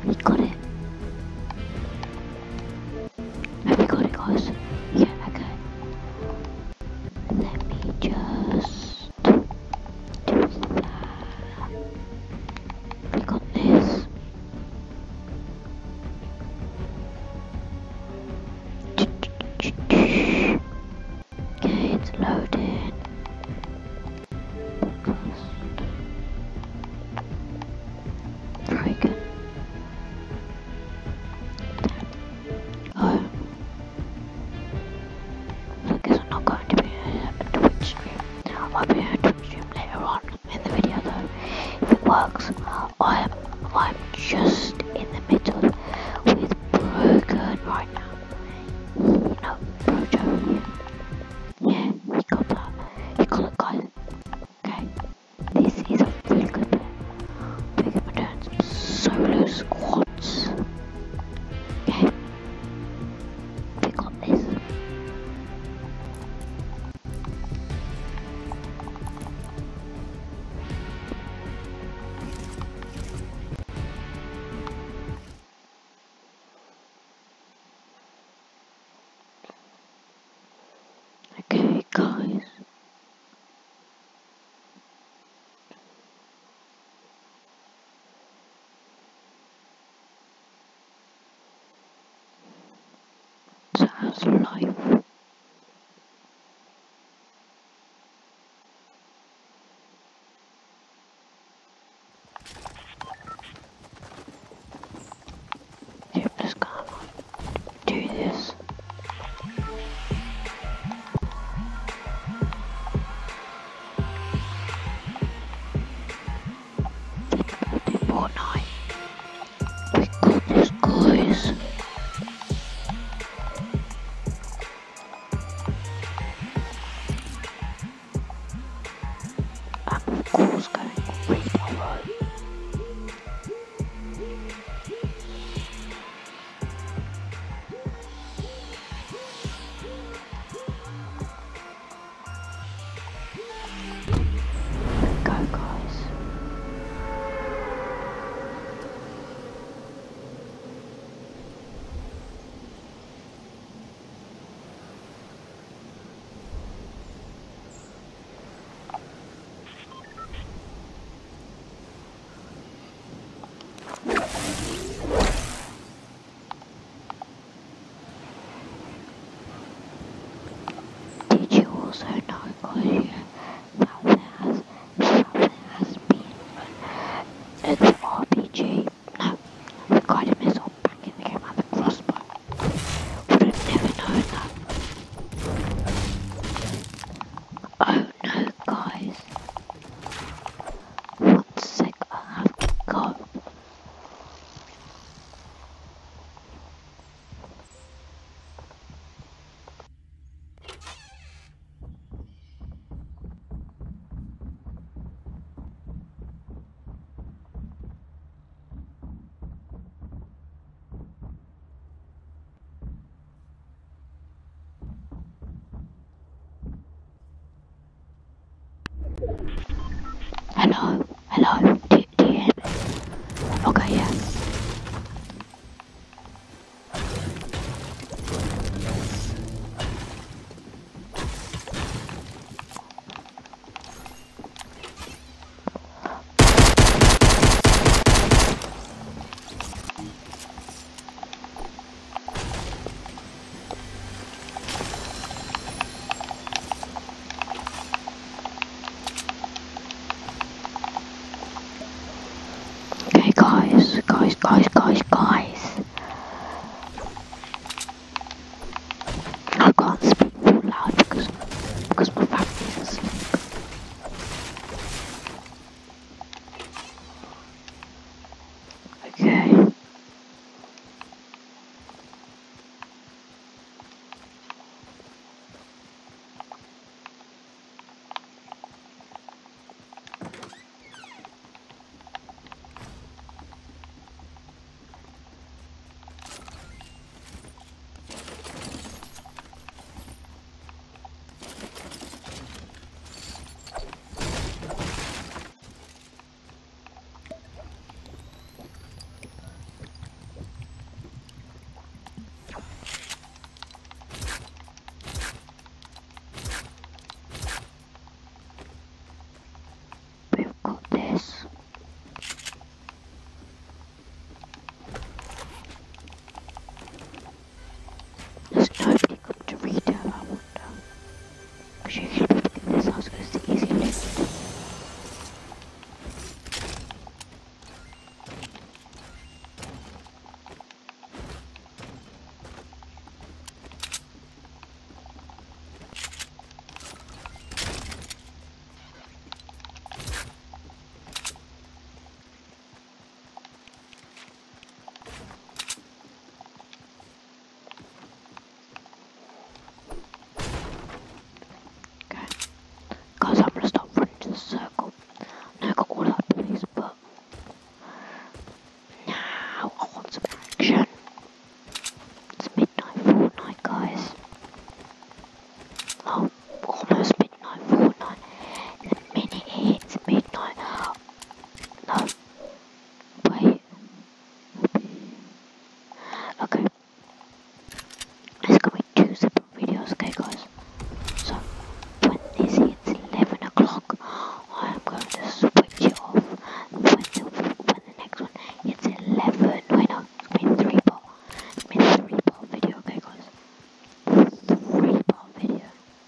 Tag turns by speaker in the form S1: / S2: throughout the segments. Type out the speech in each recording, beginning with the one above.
S1: we got it. Have we got it, guys? Yeah, okay. Let me just do that. We got this. Okay, it's loading. Very good. Oh. So I guess I'm not going to be a Twitch stream. I'll be a Twitch stream later on in the video though. If it works, I'm just in the middle with Brogan right now. You know, Brojo. Yeah, we got that. We got it, guys. Okay. This is a really good bit. We're gonna be doing some solo squads. Okay. We got this. Okay, guys. So how's life? Yep, let's go do this. Fortnite. We got this, guys. And of course going repower. Go, guys. Did you also know, guys, that there has been an RPG? No, the guided missile back in the game and the crossbow. Would have never known that. Oh no, guys. One sec, I have to go. Hello, hello, do you hear me? Okay, yeah. Okay, guys, Okay. It's gonna be two separate videos, okay guys? So, when this hits 11 o'clock, I'm going to switch it off. When the next one hits 11, wait no, it's gonna be 3-part. It's gonna be a 3-part video, okay guys? 3-part video.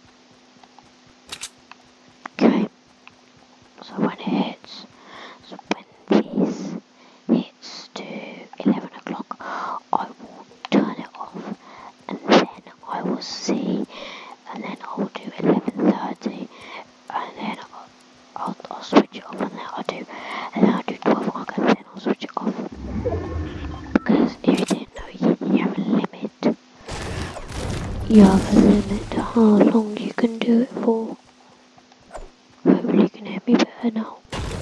S1: Okay. So when it hits, so when this hits to 11 o'clock, I will turn it off, and then I will see, and then I will do 11:30, and then I'll switch it off, and then I'll do 12 o'clock, and then I'll switch it off. Because if you didn't know, you have a limit. You have a limit to how long you can do it for. Hopefully you can hear me better now.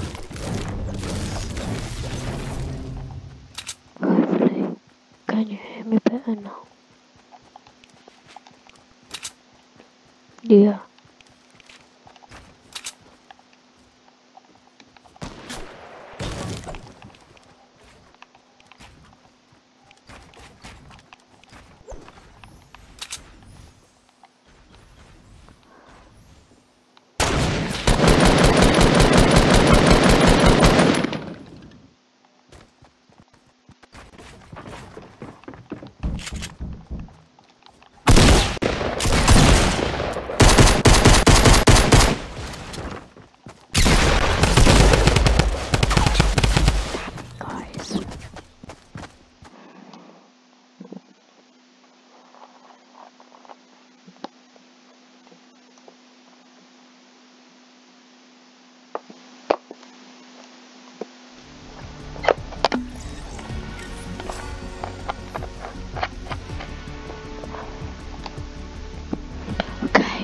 S1: Hopefully, can you hear me better now? Yeah. Okay.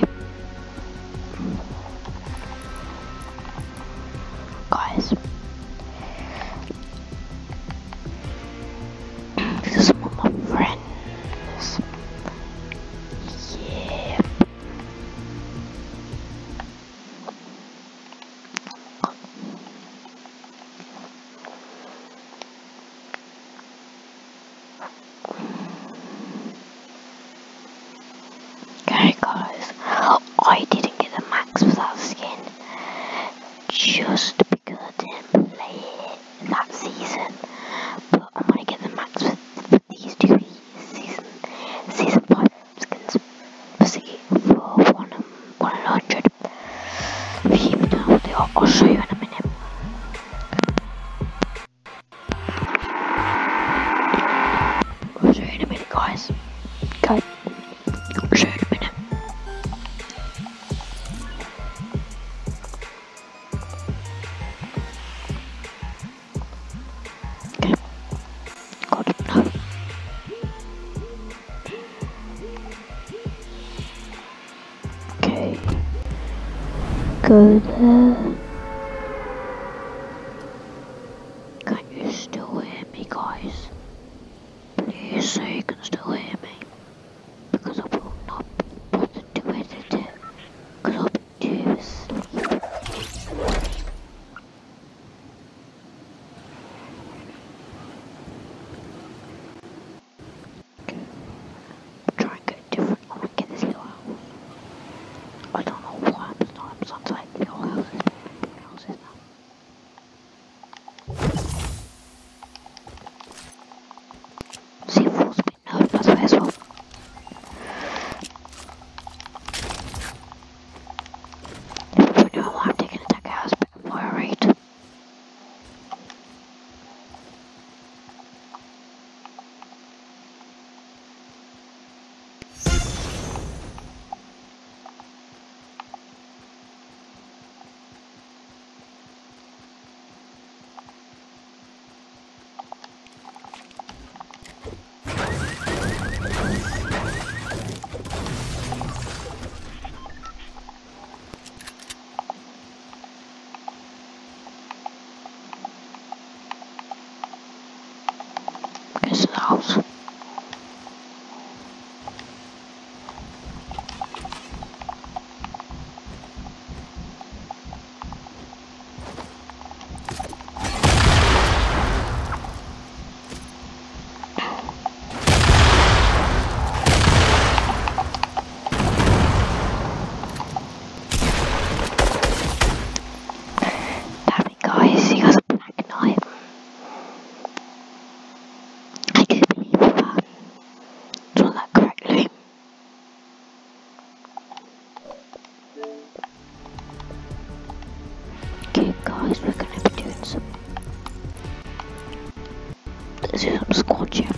S1: Guys. This is one of my friends. Yeah. Okay guys, I didn't get the max for that skin just because I didn't play it that season, but I'm gonna get the max for these two season 5 skins for 100. If you even know what they are, I'll show you in a minute. I'll show you in a minute guys. Okay. I'll show you in a minute. Okay. God, no. Okay. Go there. Can you still hear me guys? Please say you can still hear me. Because I will not bother to edit it. Because I'll be too asleep. Try and get different. I want to get this little house. I don't know why I'm sometimes like little houses now. See, full speed, no, that's way as well. If we know why I'm taking attack house fire rate. This is the house. Let's do some squad chat.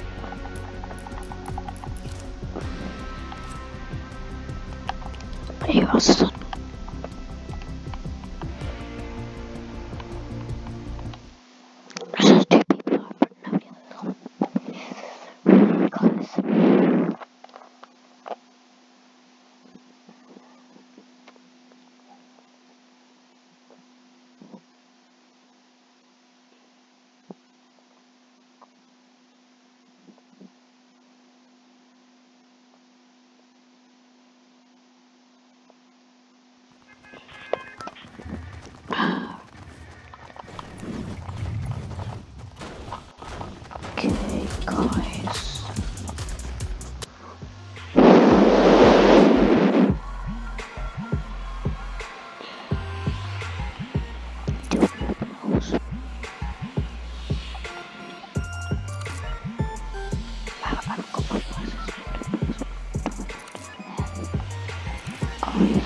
S1: Here are some. There's just two people on, but nobody else on. Guys. Okay, guys. Do those. I've got my glasses. Guys.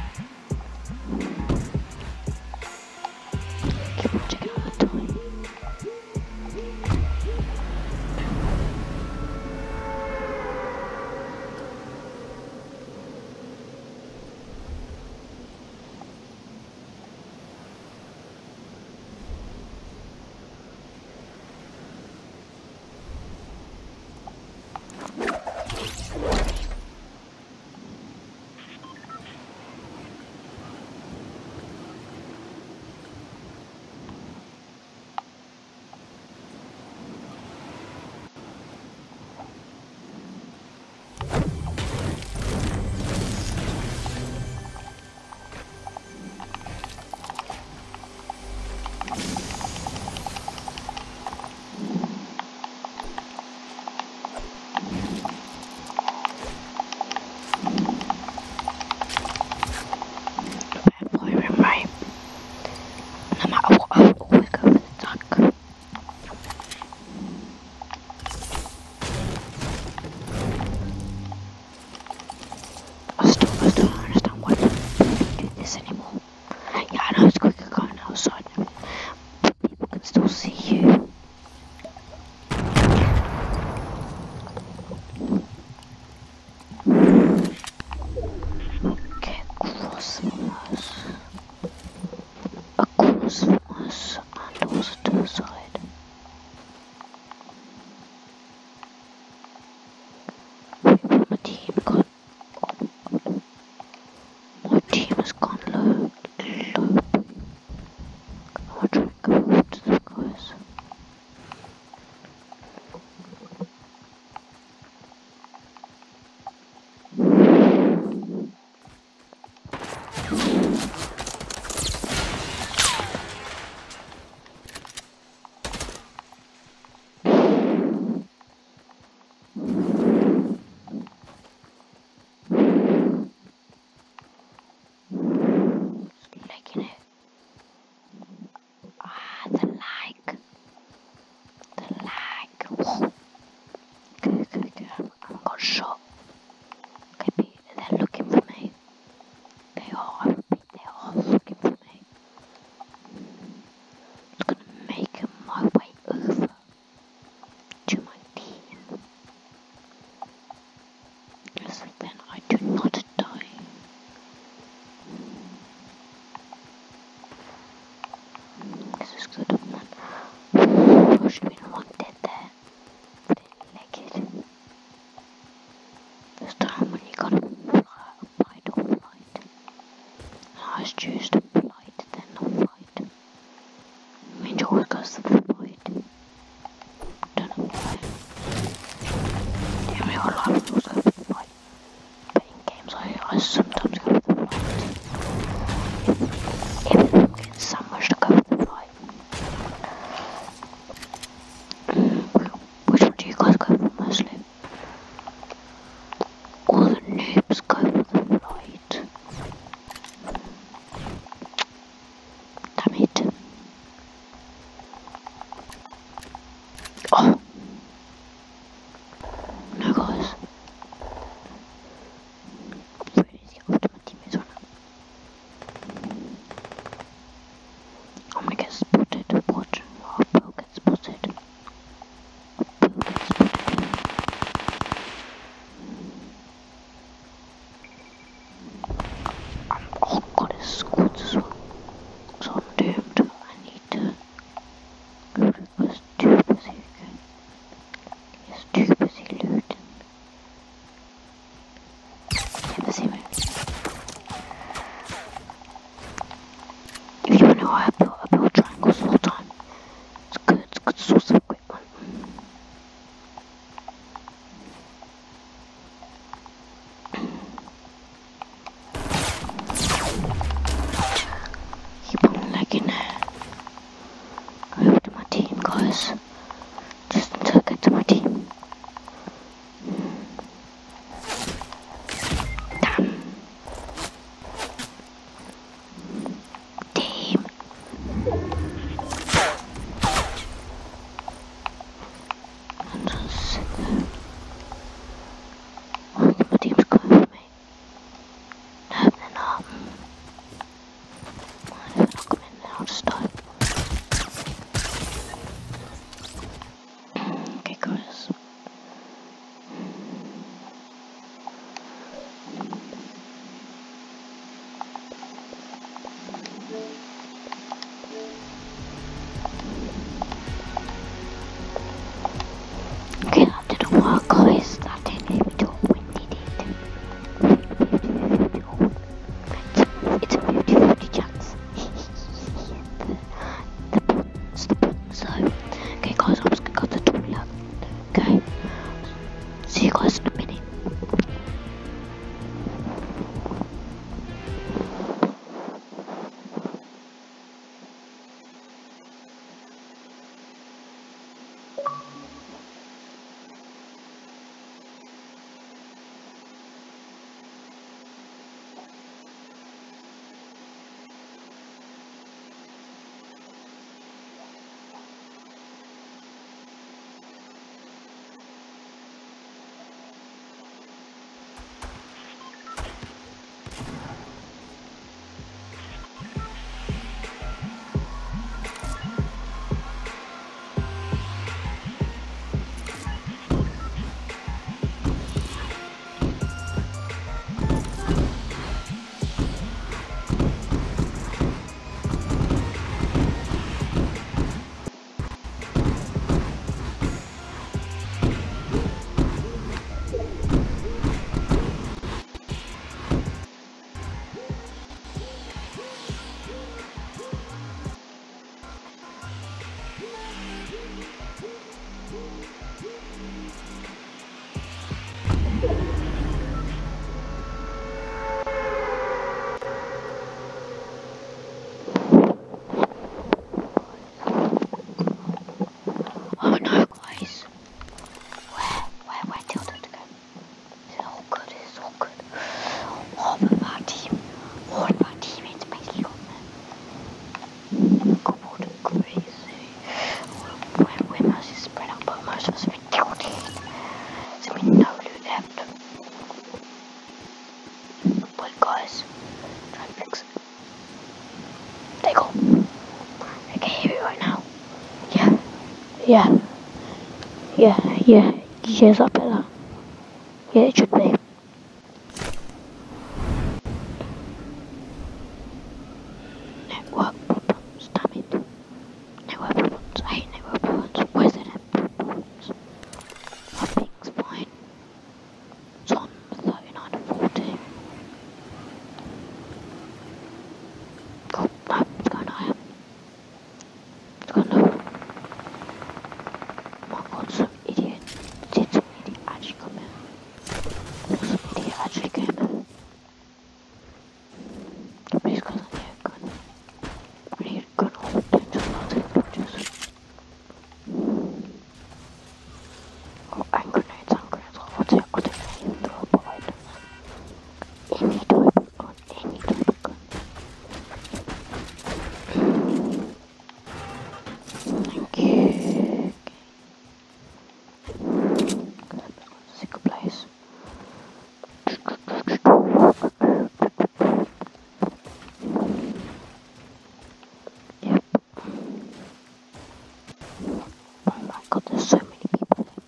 S1: Keep on checking out the time. No matter what, I will always go for the tank. I still don't understand why people do this anymore. Yeah, I know it's quicker going outside, but people can still see you. Okay, across from us. Across from us, and also to the side. My team got. My team has gone low. I'll try and go over to the guys. Liking it. Ah, the lag. Whoa. Okay. I got shot. Okay, they're looking for me. They are looking for me. It's gonna make my way over to my team. So then I do not die. This is good. I should have been one dead there. But I didn't like it. This time when you gotta fight or flight. I was choose to flight, then not flight. I mean, it always goes to the flight. Don't know why. In real life, I always go for the flight. But in games, I sometimes go for the flight. If I'm getting so much to go for the flight. Which one do you guys go for mostly? All the noobs go for the flight. Damn it. Oh. No guys. Where is the ultimate teammates on? I'm gonna get spotted. Watch. I will get spotted. Oh guys, that didn't even do when did it? It's a 50-50 chance. the button, so okay guys, I'm just gonna go to the toilet. Okay. See you guys in a minute. Oh no guys. Where Tilda to go? It's all good, it's all good. All of our teammates basically on there. God, crazy. We're mostly spread out, but most of us are in guilty. So we know who left. But guys, try and fix it. They go. I can hear you right now. Yeah. Is that better? Yeah, it should be. Network problems, damn it. Network problems, I hate network problems. Where's the network problems? My ping's fine. It's on 39 and 14. Cool, no, it's going higher. It's going lower. Oh my god, some idiot. Did some idiot actually come in? Some idiot actually came in. Please, guys, I need a gun. I need a gun or just not take pictures. Oh, hand grenades. I'll take any throwable items. Any type of gun. Thank you. Sick place. Yep. Oh my god, there's so many people there.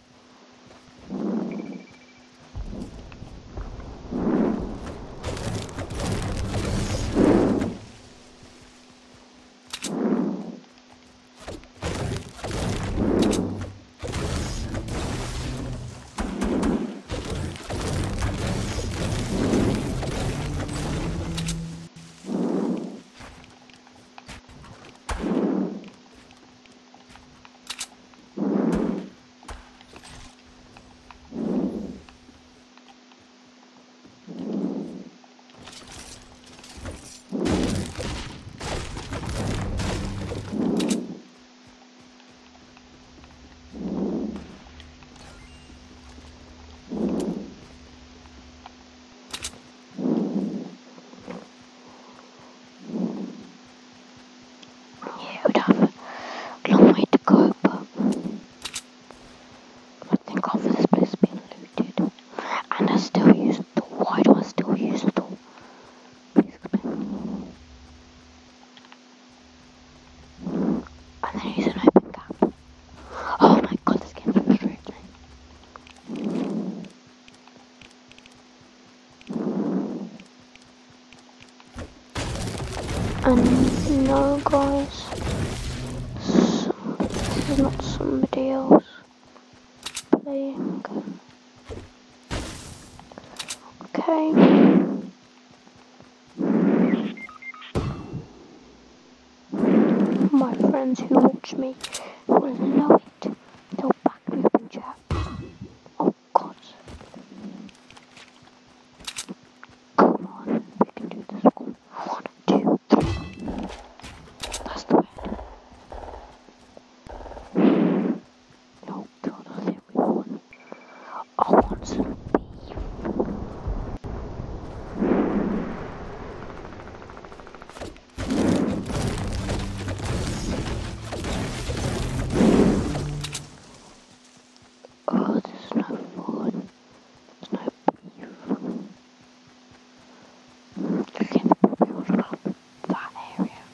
S1: Yeah, it would have a long way to go, but I think half of this place has been looted. And I still use the door. Why do I still use the door? Please explain. And then use an open gap. Oh my god, this game's frustrating. And no guys, this is not somebody else playing. game. My friends who watch me will love it. They'll back me up in chat. Oh god. Come on, we can do this one. 1, 2, 3. That's the way. Oh god, I think we won. I want some beef. Oh, this is no fun. There's no beef. Again, the puppy was up that area.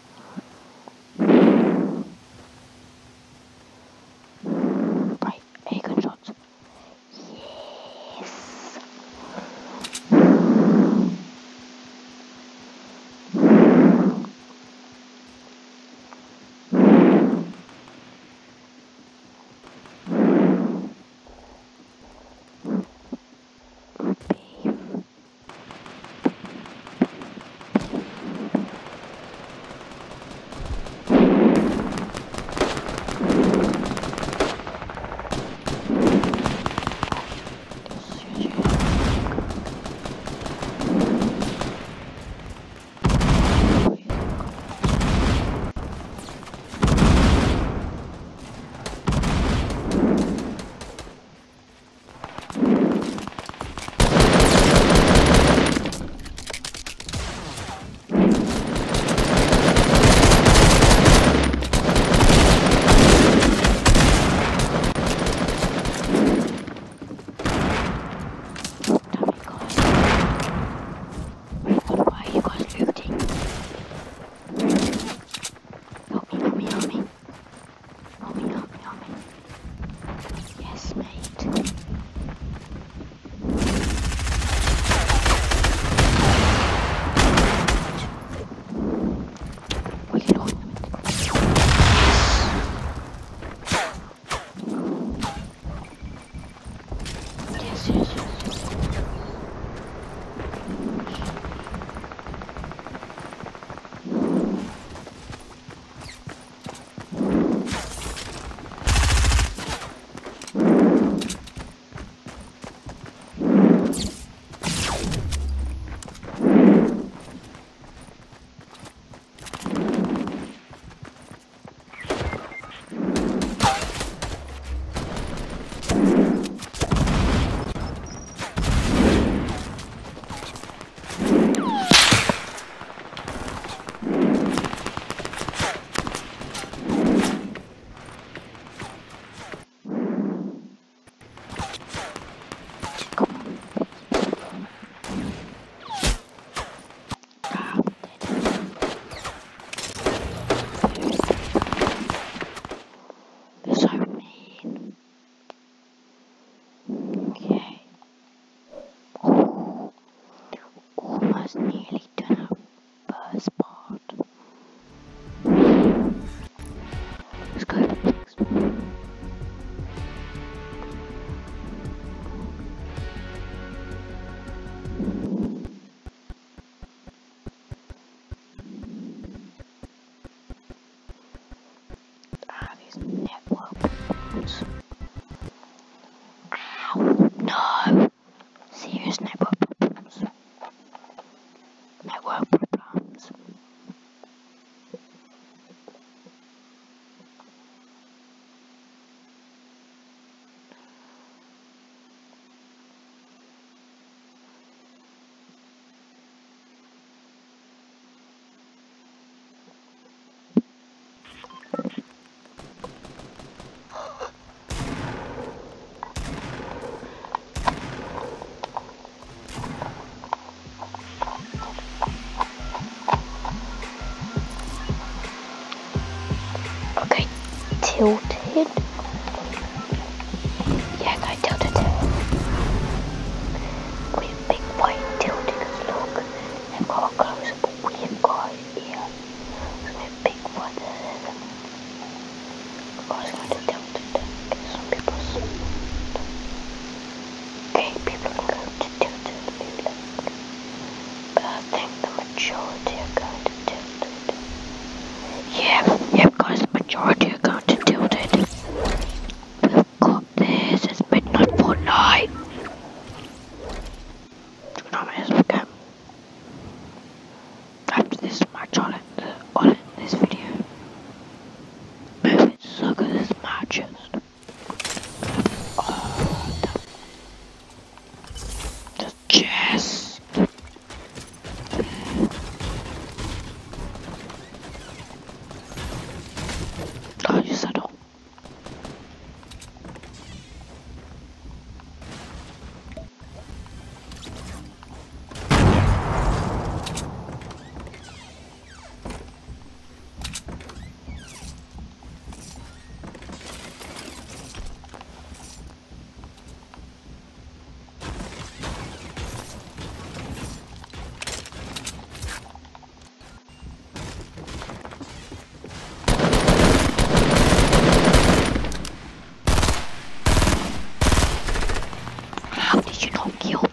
S1: Right, air gunshots. Yes. Nearly done our first part. Let's go to the next one. These network problems. Ow, no! Serious network problems. Did you not kill